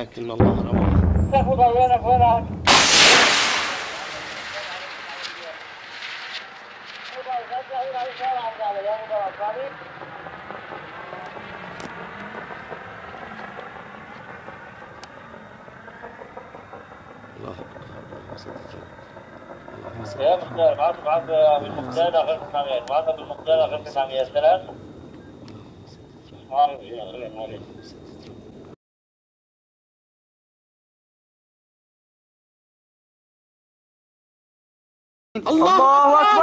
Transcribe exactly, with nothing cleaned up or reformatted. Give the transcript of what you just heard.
لكن الله رمى. تاخذ وينك وينك؟ الله يا مختار معك معك بالمختار غير ثمانية معك بالمختار غير ثمانية ثلاث ما أعرف. الله أكبر.